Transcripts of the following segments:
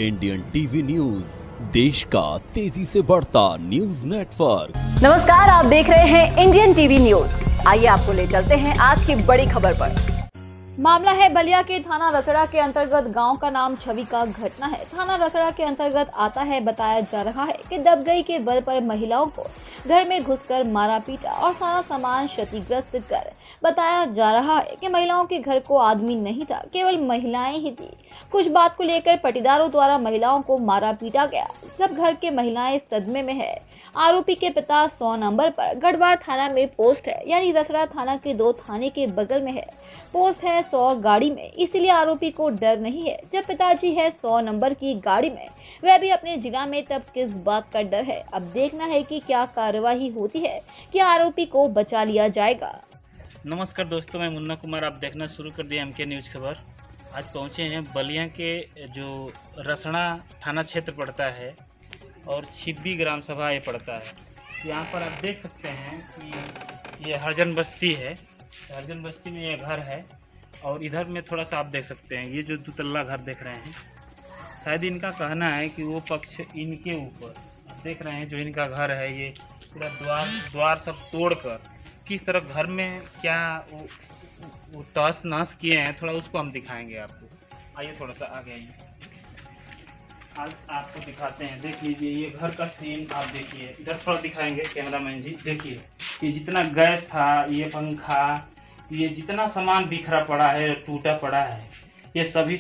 Indian TV news, देश का तेजी से बढ़ता न्यूज नेटवर्क। नमस्कार, आप देख रहे हैं इंडियन टीवी न्यूज। आइए आपको ले चलते हैं आज की बड़ी खबर पर। मामला है बलिया के थाना रसड़ा के अंतर्गत गांव का नाम छवि का घटना है। थाना रसड़ा के अंतर्गत आता है। बताया जा रहा है कि दबगई के बल पर महिलाओं को घर में घुसकर मारा पीटा और सारा सामान क्षतिग्रस्त कर। बताया जा रहा है कि महिलाओं के घर को आदमी नहीं था, केवल महिलाएं ही थी। कुछ बात को लेकर पटीदारों द्वारा महिलाओं को मारा पीटा गया। जब घर के महिलाएं सदमे में है। आरोपी के पिता 100 नंबर पर गढ़वार थाना में पोस्ट है, यानी रसड़ा थाना के 2 थाने के बगल में है। पोस्ट है 100 गाड़ी में, इसलिए आरोपी को डर नहीं है। जब पिताजी है 100 नंबर की गाड़ी में, वह भी अपने जिला में, तब किस बात का डर है। अब देखना है कि क्या कार्रवाई होती है कि आरोपी को बचा लिया जाएगा। नमस्कार दोस्तों, मैं मुन्ना कुमार। आप देखना शुरू कर दिया एमके न्यूज़ खबर। आज पहुंचे हैं बलिया के जो रसड़ा थाना क्षेत्र पड़ता है और छिब्बी ग्राम सभा ये पड़ता है। यहाँ पर आप देख सकते हैं कि ये हरजन बस्ती है। हरजन बस्ती में ये घर है और इधर में थोड़ा सा आप देख सकते हैं ये जो 2 तल्ला घर देख रहे हैं, शायद इनका कहना है कि वो पक्ष इनके ऊपर आप देख रहे हैं जो इनका घर है, ये पूरा द्वार सब तोड़कर किस तरह घर में क्या वो तहस नहस किए हैं, थोड़ा उसको हम दिखाएंगे आपको। आइए थोड़ा सा आगे आइए, आज आपको दिखाते हैं। देख लीजिए ये घर का सीन आप देखिए। इधर थोड़ा दिखाएंगे कैमरामैन जी। देखिए ये जितना गैस था, ये पंखा, ये जितना सामान बिखरा पड़ा है, टूटा पड़ा है, ये सभी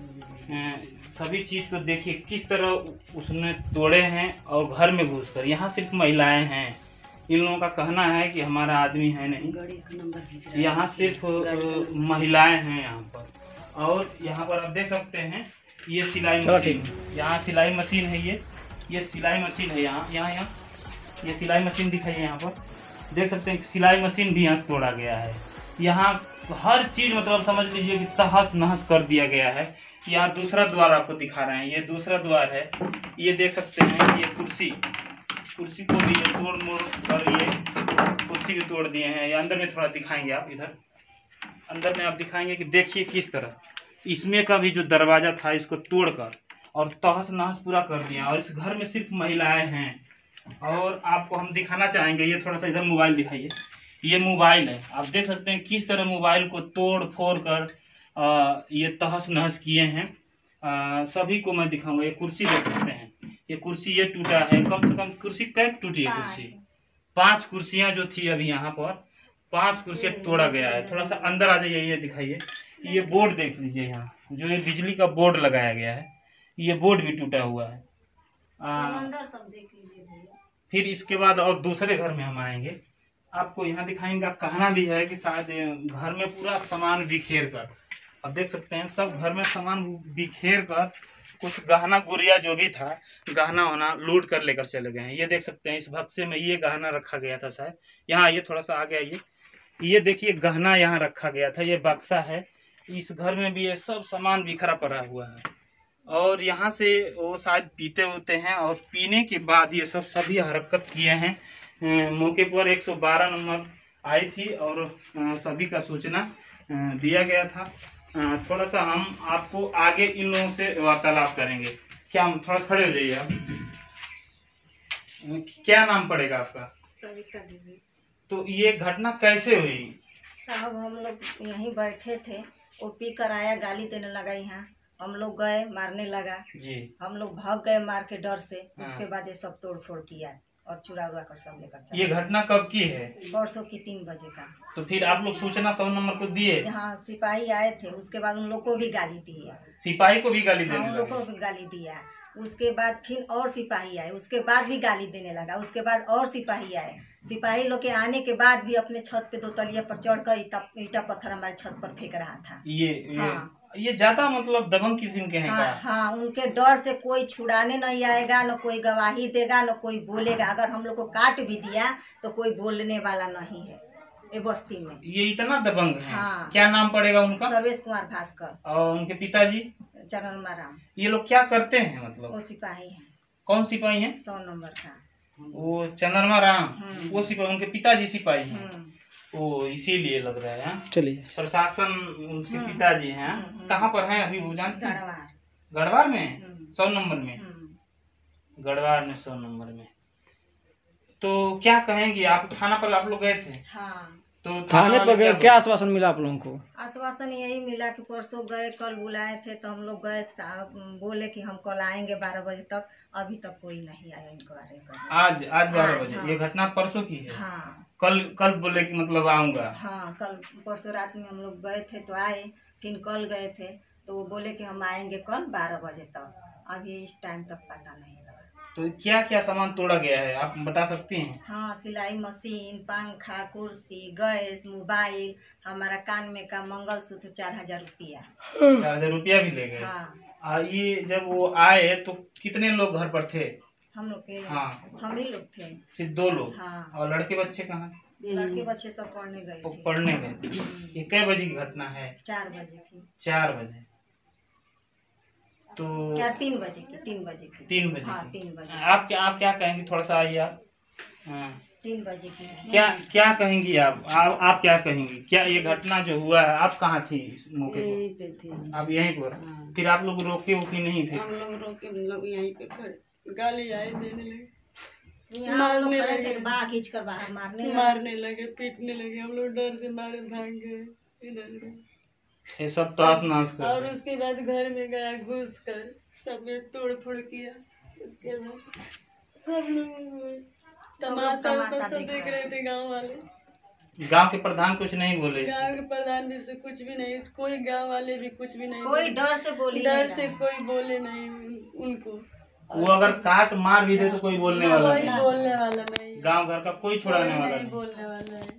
चीज़ को देखिए किस तरह उसने तोड़े हैं और घर में घुसकर। यहाँ सिर्फ महिलाएं हैं। इन लोगों का कहना है कि हमारा आदमी है नहीं, यहाँ सिर्फ महिलाएं हैं यहाँ पर। और यहाँ पर आप देख सकते हैं ये सिलाई मशीन, यहाँ सिलाई मशीन है। ये सिलाई मशीन है। यहाँ ये सिलाई मशीन दिखाइए। यहाँ पर देख सकते हैं सिलाई मशीन भी यहाँ तोड़ा गया है। यहाँ हर चीज़ मतलब समझ लीजिए कि तहस नहस कर दिया गया है। यहाँ दूसरा द्वार आपको दिखा रहे हैं, ये दूसरा द्वार है। ये देख सकते हैं ये कुर्सी को भी तोड़ मोड़ कर ये कुर्सी भी तोड़ दिए हैं। ये अंदर में थोड़ा दिखाएंगे आप। इधर अंदर में आप दिखाएंगे कि देखिए किस तरह इसमें का भी जो दरवाजा था इसको तोड़कर और तहस नहस पूरा कर दिया। और इस घर में सिर्फ महिलाएं हैं। और आपको हम दिखाना चाहेंगे, ये थोड़ा सा इधर मोबाइल दिखाइए। ये मोबाइल है, आप देख सकते हैं किस तरह मोबाइल को तोड़ फोड़ कर ये तहस नहस किए हैं। सभी को मैं दिखाऊंगा। ये कुर्सी देख सकते हैं, ये कुर्सी ये टूटा है। कम से कम कुर्सी कैसे टूटी है? कुर्सी 5 कुर्सियां जो थी अभी यहाँ पर 5 कुर्सियां तोड़ा गया है। थोड़ा सा अंदर आ जाइए, ये दिखाइए। ये बोर्ड देख लीजिए, यहाँ जो ये बिजली का बोर्ड लगाया गया है, ये बोर्ड भी टूटा हुआ है। सब देख लीजिए। फिर इसके बाद और दूसरे घर में हम आएंगे, आपको यहाँ दिखाएंगे। कहना भी है कि शायद घर में पूरा सामान बिखेर कर, अब देख सकते हैं सब घर में सामान बिखेर कर कुछ गहना गुड़िया जो भी था गहना होना लूट कर लेकर चले गए हैं। ये देख सकते हैं इस बक्से में ये गहना रखा गया था शायद। यहाँ ये थोड़ा सा आगे आइए, ये देखिए गहना यहाँ रखा गया था, ये बक्सा है। इस घर में भी ये सब सामान बिखरा पड़ा हुआ है। और यहाँ से वो शायद पीते होते हैं और पीने के बाद ये सब सभी हरकत किए हैं। मौके पर 112 नंबर आई थी और सभी का सूचना दिया गया था। थोड़ा सा हम आपको आगे इन लोगों से वार्तालाप करेंगे। क्या हम थोड़ा खड़े हो जाइए आप। क्या नाम पड़ेगा आपका? सविता देवी। तो ये घटना कैसे हुई? साहब हम लोग यहीं बैठे थे, वो पी कर आया, गाली देने लगा। यहाँ हम लोग गए, मारने लगा जी। हम लोग भाग गए मार के डर से। उसके बाद ये सब तोड़ फोड़ किया और चुरा उड़ा कर सब लेकर चले। ये घटना कब की है? परसों की 3 बजे का। तो फिर आप लोग सूचना 100 नंबर को दिए? हाँ, सिपाही आए थे। उसके बाद उन लोग को भी गाली दी। सिपाही को भी गाली देने लगा? उन लोग को भी गाली दिया। उसके बाद फिर और सिपाही आए, उसके बाद भी गाली देने लगा। उसके बाद और सिपाही आए। सिपाही लोग के आने के बाद भी अपने छत पे 2 तलिया पर चढ़कर ईटा पत्थर हमारे छत पर फेंक रहा था। ये ज्यादा मतलब दबंग किस्म के हैं। हाँ, उनके डर से कोई छुड़ाने नहीं आएगा, न कोई गवाही देगा, न कोई बोलेगा। अगर हम लोग को काट भी दिया तो कोई बोलने वाला नहीं है ये बस्ती में। ये इतना दबंग है। हाँ। क्या नाम पड़ेगा उनका? सर्वेश कुमार भास्कर। और उनके पिताजी? चरणमा राम। ये लोग क्या करते हैं मतलब? वो सिपाही है। कौन सिपाही है? 100 नंबर का। वो चंद्रमा राम, वो सिपाही, उनके पिताजी सिपाही हैं। ओ इसीलिए लग रहा है। चलिए, प्रशासन उनके पिताजी हैं। कहाँ पर हैं अभी वो जानते हैं? गढ़वार। गढ़वार में? 100 नंबर में, गढ़वार में 100 नंबर में। तो क्या कहेंगी आप? थाना पर आप लोग गए थे? हाँ, तो थाने पर गए, क्या आश्वासन मिला आप लोगों को? आश्वासन यही मिला कि परसों गए, कल बुलाए थे तो हम लोग गए, साहब बोले कि हम कल आएंगे 12 बजे तक। अभी तक कोई नहीं आया इंक्वायरी करने। आज 12 बजे? हाँ। ये घटना परसों की है? हाँ कल बोले कि मतलब आऊंगा? हाँ, कल परसों रात में हम लोग गए थे तो आए, फिर कल गए थे तो वो बोले कि हम आएंगे कल 12 बजे तक। अभी इस टाइम तक पता नहीं लगा। तो क्या क्या सामान तोड़ा गया है आप बता सकती हैं? हाँ, सिलाई मशीन, पंखा, कुर्सी, गैस, मोबाइल, हमारा कान में का मंगलसूत्र 4000 रुपया। 4000 रुपया भी ले गए? हाँ। ये जब वो आए तो कितने लोग घर पर थे? हम लोग के, हाँ, हम ही लोग थे। सिर्फ 2 लोग? हाँ। और लड़के बच्चे कहाँ? लड़के बच्चे सब पढ़ने गए वो थे। पढ़ने गए। ये कै बजे की घटना है? 4 बजे की। 4 बजे? तो क्या 3 बजे की? 3 बजे की। 3 बजे? हाँ, 3 बजे। आप क्या कहेंगी? थोड़ा सा आइए आप। हाँ, 3 बजे की। क्या कहेंगी आप क्या कहेंगी? क्या ये घटना जो हुआ है, आप कहाँ थी इस मौके पर? यहीं पे थे। आप यहीं पर? हाँ। फिर आप लोग रोके उकी नहीं? फिर हम लोग रोके, हम लोग यहीं पे खड़े, गाली आए देने लगे, यहाँ हम लोग खड़े थे तो बाहर खींच कर बाहर मारने लगे, पीटने लगे। हम लोग डर से मारे भाग गए इधर उधर। ये सब तहस नहस कर और दिया। उसके बाद घर में गया, घुस कर सब में तोड़ फोड़ किया। उसके बाद सब लोग तमाशा सब देख रहे थे, गांव वाले। गांव के प्रधान कुछ नहीं बोले? गांव के प्रधान भी से कुछ भी नहीं, कोई गांव वाले भी कुछ भी नहीं, कोई डर से बोली डर से कोई बोले नहीं उनको। वो अगर काट मार भी दे तो कोई बोलने वाला कोई नहीं? बोलने वाला नहीं, गांव घर का कोई छुड़ाने वाला नहीं नहीं? बोलने वाला है।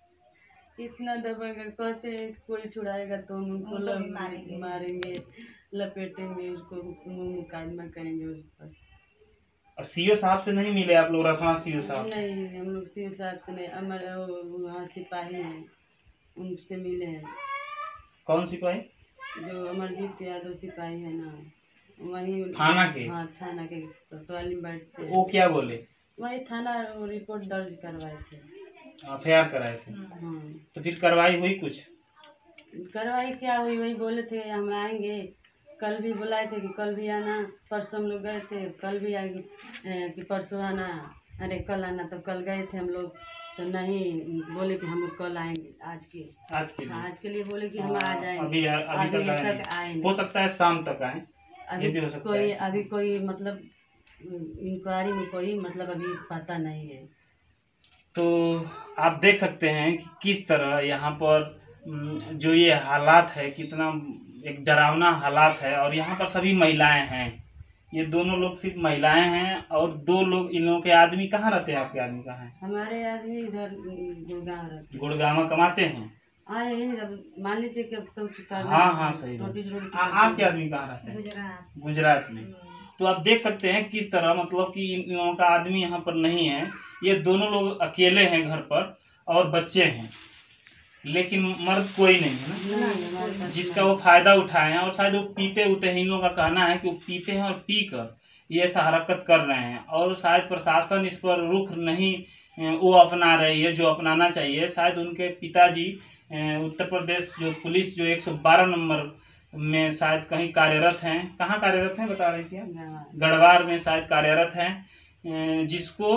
इतना दबेगा, कहते हैं कोई छुड़ाएगा तो हम उनको उनको भी मारेंगे। मारेंगे, लपेटेंगे, उसको मुकदमा करेंगे उस पर। और सीओ साहब से नहीं मिले आप लोग? रसना सीओ साहब? नहीं, हम लोग सीओ साहब से नहीं, अमर वहाँ सिपाही हैं उनसे मिले हैं। कौन सिपाही? जो अमरजीत यादव सिपाही है ना, वही थाना के? हाँ, थाना के कोतवाली में बैठते हैं। वो क्या बोले? वही थाना रिपोर्ट दर्ज करवाए थे। FIR कराए थे? हाँ, तो फिर कार्रवाई हुई कुछ? कार्रवाई क्या हुई? वही बोले थे हम आएंगे, कल भी बुलाए थे कि कल भी आना। परसों हम लोग गए थे, कल भी आए कि परसों आना, अरे कल आना। तो कल गए थे हम लोग तो नहीं, बोले कि हम लोग कल आएंगे। आज के लिए? आज के लिए बोले कि हम आ जाएंगे। अभी तक आए नहीं। हो सकता है शाम तक आए, ये भी हो सकता है। अभी कोई मतलब इंक्वायरी में कोई मतलब अभी पता नहीं है। तो आप देख सकते हैं कि किस तरह यहाँ पर जो ये हालात है, कितना एक डरावना हालात है। और यहाँ पर सभी महिलाएं हैं, ये दोनों लोग सिर्फ महिलाएं हैं। और 2 लोग, इन लोगों के आदमी कहाँ रहते हैं? आपके आदमी कहाँ हैं? हमारे आदमी इधर गुड़गांव रहते। गुड़गांव कमाते हैं? आए मान लीजिए कि कुछ हाँ सही बात। आपके आदमी कहाँ रहते हैं? गुजरात में। तो आप देख सकते हैं किस तरह मतलब कि इन लोगों का आदमी यहाँ पर नहीं है। ये दोनों लोग अकेले हैं घर पर और बच्चे हैं, लेकिन मर्द कोई नहीं है ना जिसका वो फायदा उठाए हैं। और शायद वो पीते उते हैं, इन लोगों का कहना है कि वो पीते हैं और पी कर ये ऐसा हरकत कर रहे हैं। और शायद प्रशासन इस पर रुख नहीं वो अपना रही है जो अपनाना चाहिए। शायद उनके पिताजी उत्तर प्रदेश जो पुलिस जो 112 नंबर में शायद कहीं कार्यरत हैं। कहाँ कार्यरत हैं बता रही थी? गढ़वार में शायद कार्यरत हैं, जिसको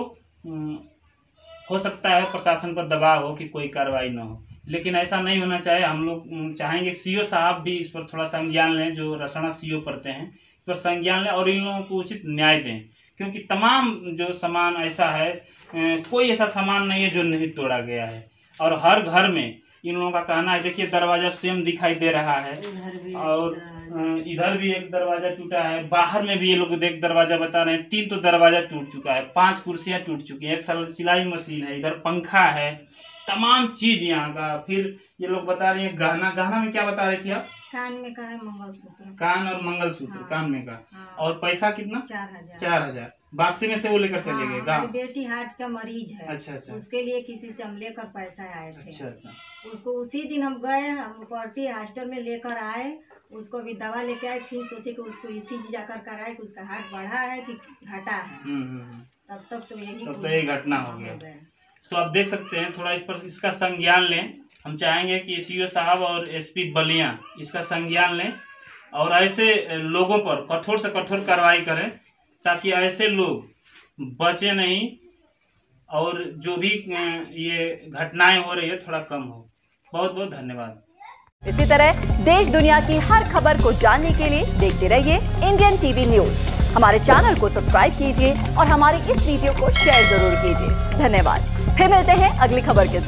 हो सकता है प्रशासन पर दबाव हो कि कोई कार्रवाई न हो। लेकिन ऐसा नहीं होना चाहिए। हम लोग चाहेंगे सीओ साहब भी इस पर थोड़ा संज्ञान लें, जो रसना सीओ पढ़ते हैं, इस पर संज्ञान लें और इन लोगों को उचित न्याय दें। क्योंकि तमाम जो सामान ऐसा है, कोई ऐसा सामान नहीं है जो नहीं तोड़ा गया है। और हर घर में इन लोगों का कहना है, देखिए दरवाजा स्वयं दिखाई दे रहा है और इधर भी एक दरवाजा टूटा है। बाहर में भी ये लोग एक दरवाजा बता रहे हैं, 3 तो दरवाजा टूट चुका है, 5 कुर्सियां टूट चुकी हैं, एक सिलाई मशीन है, इधर पंखा है, तमाम चीज यहाँ का। फिर ये लोग बता रहे हैं गहना में क्या बता रही थी आप? कान में का है मंगलसूत्र। कान और मंगलसूत्र। हाँ, कान में का। हाँ, और पैसा कितना? 4000। वापसी में से वो लेकर चले गए? हमारी बेटी हार्ट का मरीज है। अच्छा। उसके लिए किसी से हम लेकर पैसा आए थे। अच्छा। उसको उसी दिन हम गए, हम पढ़ती हॉस्टल में लेकर आए, उसको भी दवा लेके आए। फिर सोचे कि उसको ECG जाकर कराए कि उसका हार्ट बढ़ा है कि घटा है। तब तक तो यही घटना हो गया। तो आप देख सकते हैं, थोड़ा इस पर इसका संज्ञान लें। हम चाहेंगे कि सीओ साहब और SP बलिया इसका संज्ञान लें और ऐसे लोगों पर कठोर से कठोर कार्रवाई करें ताकि ऐसे लोग बचे नहीं और जो भी ये घटनाएं हो रही है थोड़ा कम हो। बहुत बहुत धन्यवाद। इसी तरह देश दुनिया की हर खबर को जानने के लिए देखते रहिए इंडियन टीवी न्यूज। हमारे चैनल को सब्सक्राइब कीजिए और हमारी इस वीडियो को शेयर जरूर कीजिए। धन्यवाद। फिर मिलते हैं अगली खबर के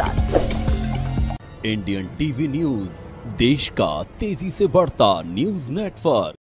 साथ। इंडियन टीवी न्यूज, देश का तेजी से बढ़ता न्यूज नेटवर्क।